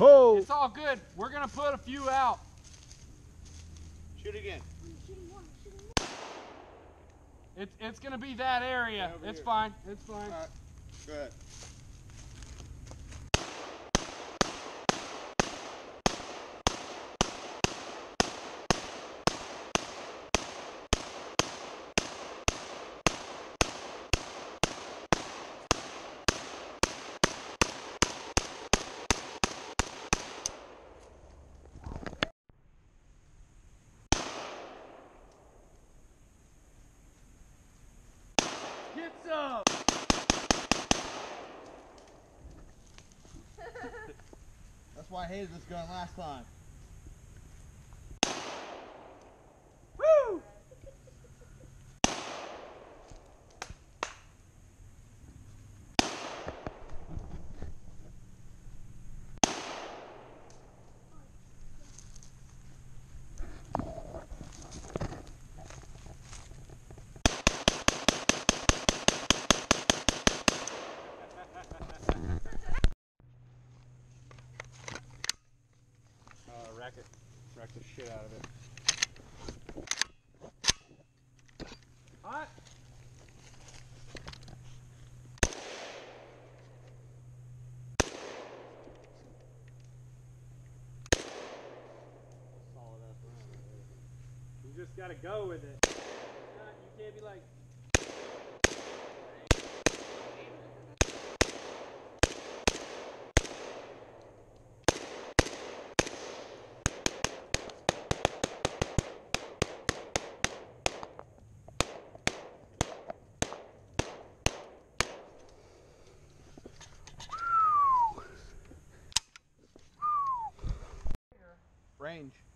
Oh! It's all good. We're gonna put a few out. Shoot again. It's gonna be that area. Yeah, it's here. fine. It's fine. All right. Go ahead. Get some. That's why I hated this gun last time. Woo! Wreck the shit out of it. Hot. Solid ass round. You just gotta go with it. You can't be like. Range.